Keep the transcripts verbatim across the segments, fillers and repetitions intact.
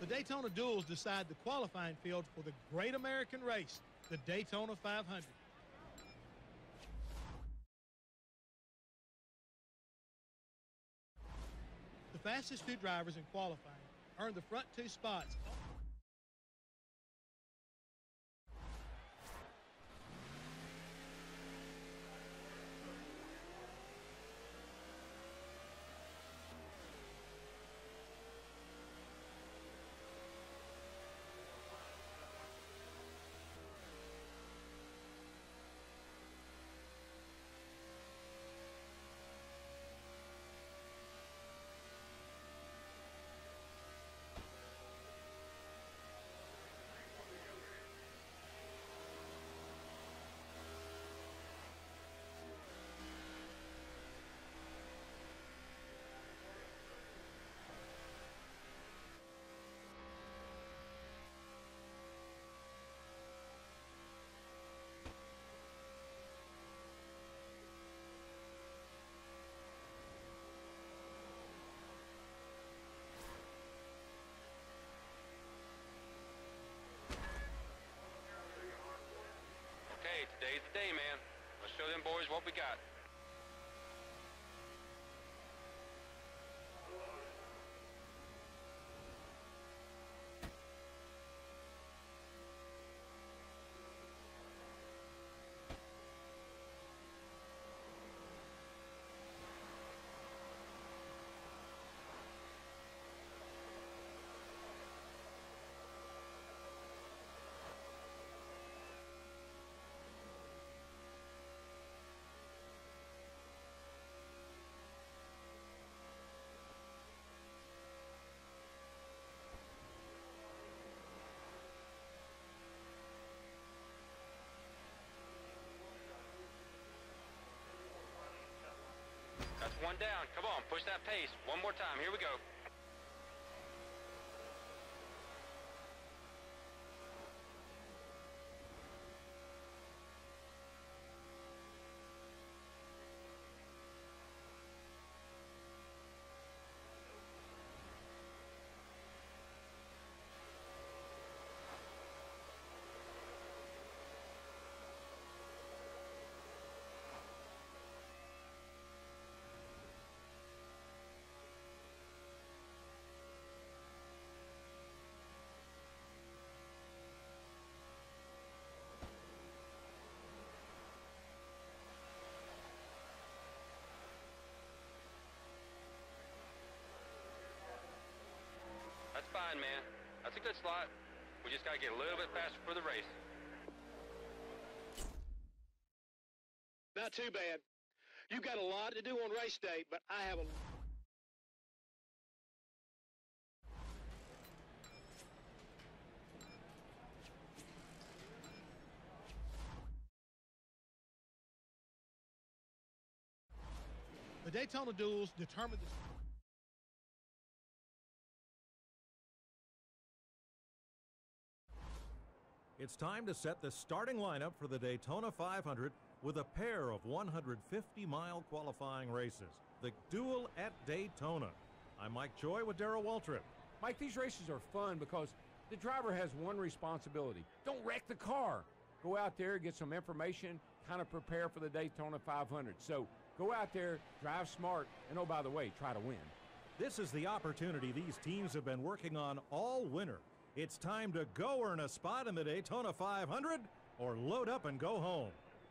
The Daytona Duels decide the qualifying field for the great American race, the Daytona five hundred. The fastest two drivers in qualifying earn the front two spots. Hey, today's the day, man. Let's show them boys what we got. That's one down. Come on, push that pace. One more time. Here we go. That's fine, man. That's a good slot. We just gotta get a little bit faster for the race. Not too bad. You've got a lot to do on race day, but I have a... The Daytona Duels determine the... It's time to set the starting lineup for the Daytona five hundred with a pair of one hundred fifty mile qualifying races. The Duel at Daytona. I'm Mike Joy with Darrell Waltrip. Mike, these races are fun because the driver has one responsibility. Don't wreck the car. Go out there, get some information, kind of prepare for the Daytona five hundred. So go out there, drive smart, and oh, by the way, try to win. This is the opportunity these teams have been working on all winter. It's time to go earn a spot in the Daytona five hundred or load up and go home.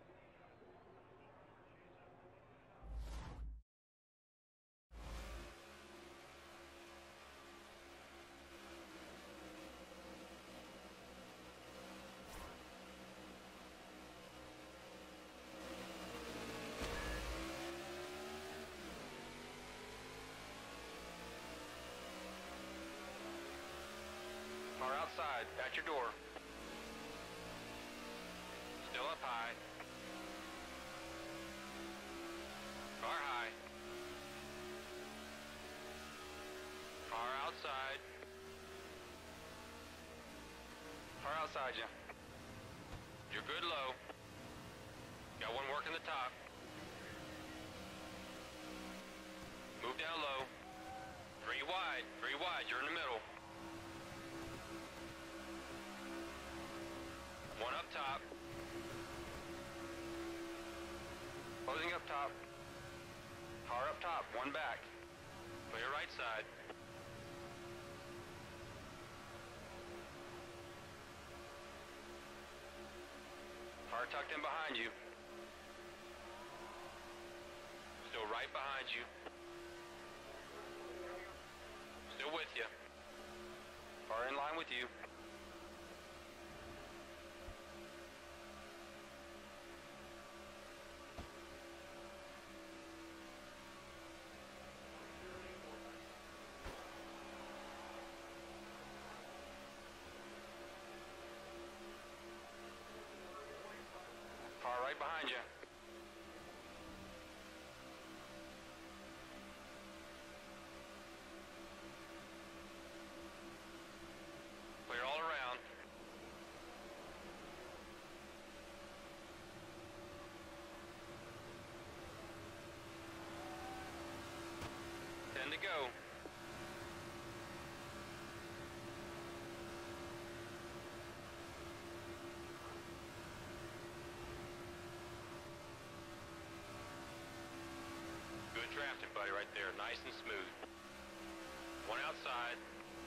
Car outside, at your door. Still up high. Car high. Car outside. Car outside you. You're good low. Got one working the top. Move down low. Three wide, three wide, you're in the middle. top. Car up top, one back. Clear right side. Car tucked in behind you. Still right behind you. Still with you. Car in line with you. Car right behind you. Clear all around. Ten to go. Good drafting, buddy, right there. Nice and smooth. One outside.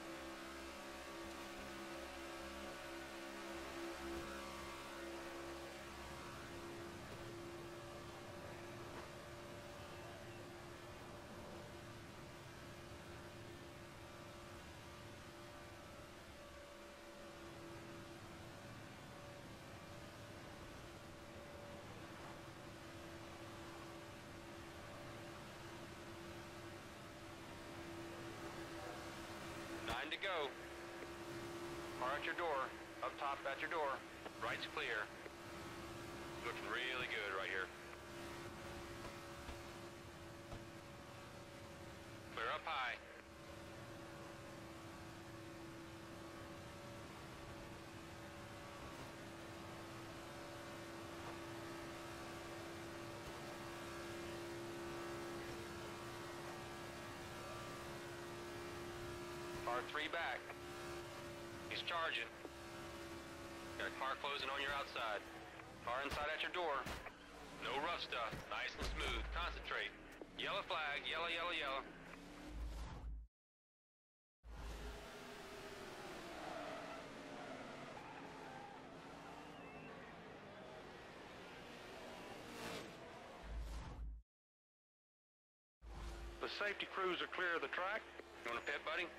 Nine to go. Car at your door. Up top at your door. Right's clear. Looking really good right here. Clear up high. Car three back. He's charging. Got a car closing on your outside. Car inside at your door. No rough stuff. Nice and smooth. Concentrate. Yellow flag. Yellow, yellow, yellow. The safety crews are clear of the track. You want to pit, buddy?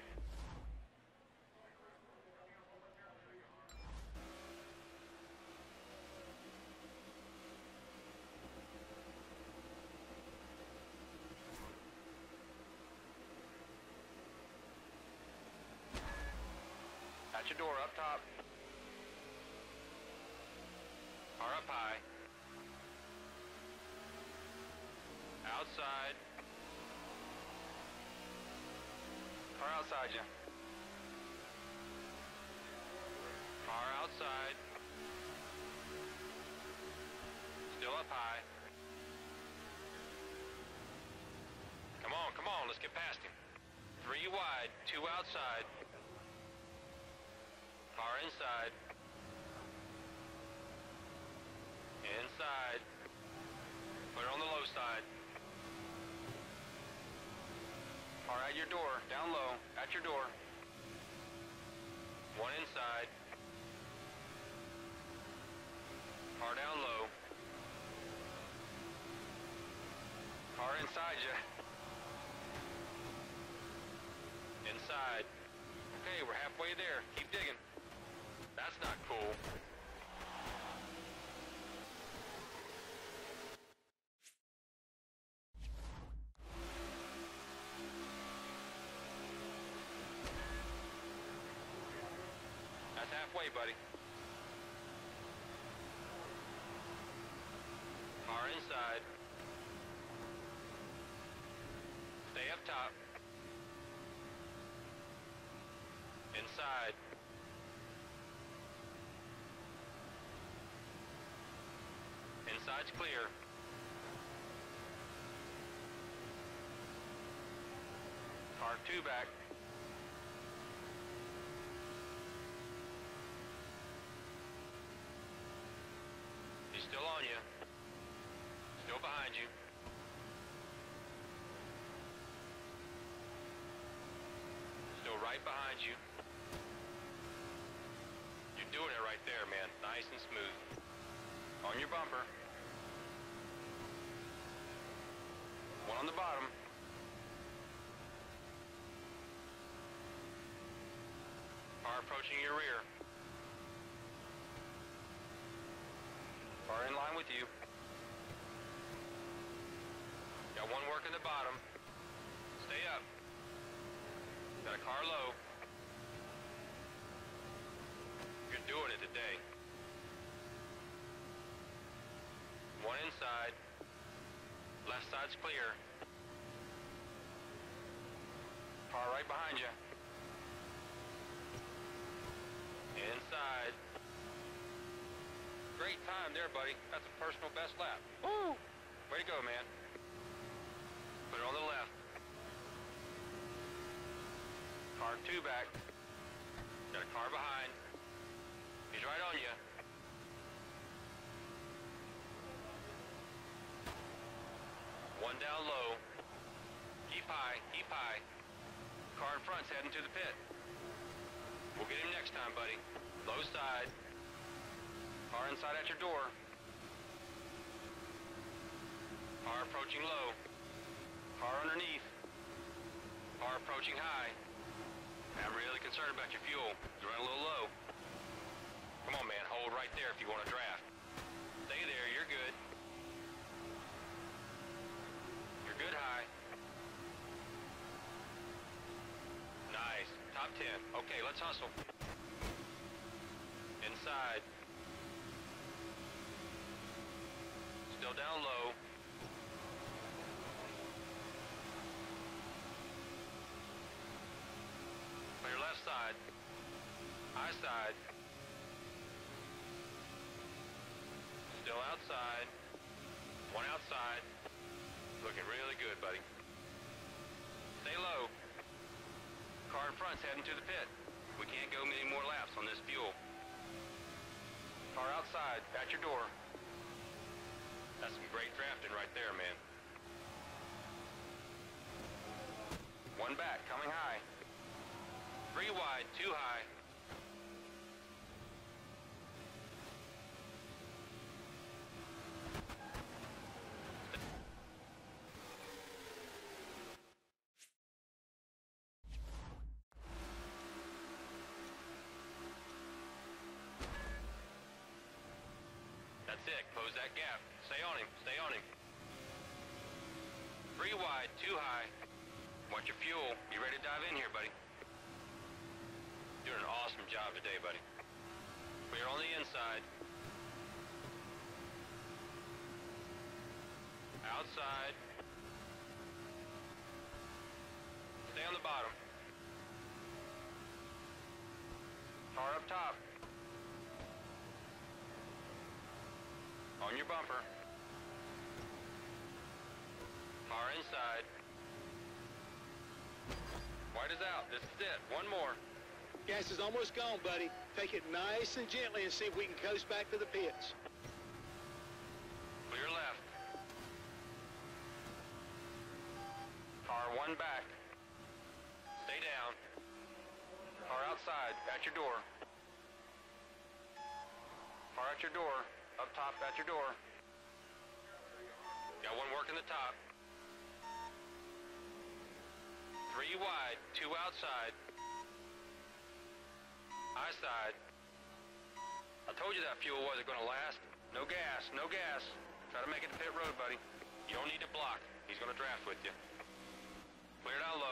At your door, up top. Car up high. Outside. Car outside you. Car outside. Still up high. Come on, come on, let's get past him. Three wide, two outside. Car inside. Inside. Put it on the low side. Car at your door, down low, at your door. One inside. Car down low. Car inside you. Inside. Okay, we're halfway there. Keep digging. That's not cool. That's halfway, buddy. Car inside. Stay up top. Inside. Inside's clear. Car two back. He's still on you. Still behind you. right behind you. You're doing it right there, man. Nice and smooth. On your bumper. One on the bottom. Car approaching your rear. Car in line with you. Got one working the bottom. Stay up. Got a car low. You're doing it today. One inside. Left side's clear. Car right behind you. Inside. Great time there, buddy. That's a personal best lap. Woo! Way to go, man. Put it on the left. Car two back. Got a car behind. He's right on you. One down low. Keep high, keep high. Car in front's heading to the pit. We'll get him next time, buddy. Low side. Car inside at your door. Car approaching low. Car underneath. Car approaching high. I'm really concerned about your fuel. It's running a little low. Come on, man. Hold right there if you want to draft. Stay there. You're good. You're good high. Nice. Top ten. Okay, let's hustle. Inside. Still down low. Clear left side. High side. Still outside. One outside. Looking really good, buddy. Stay low. Car in front's heading to the pit. We can't go many more laps on this fuel. Car outside, at your door. That's some great drafting right there, man. One back, coming high. Three wide, two high. That's it. Close that gap. Stay on him. Stay on him. Three wide, two high. Watch your fuel. You ready to dive in here, buddy? Doing an awesome job today, buddy. Clear on the inside. Outside. Stay on the bottom. Car up top. On your bumper. Car inside. White is out. This is it. One more. Gas is almost gone, buddy. Take it nice and gently and see if we can coast back to the pits. Clear left. Car one back. Stay down. Car outside. At your door. Car at your door. Up top at your door. Got one working the top. Three wide, two outside. High side. I told you that fuel wasn't going to last. No gas, no gas. Try to make it to pit road, buddy. You don't need to block. He's going to draft with you. Clear down low.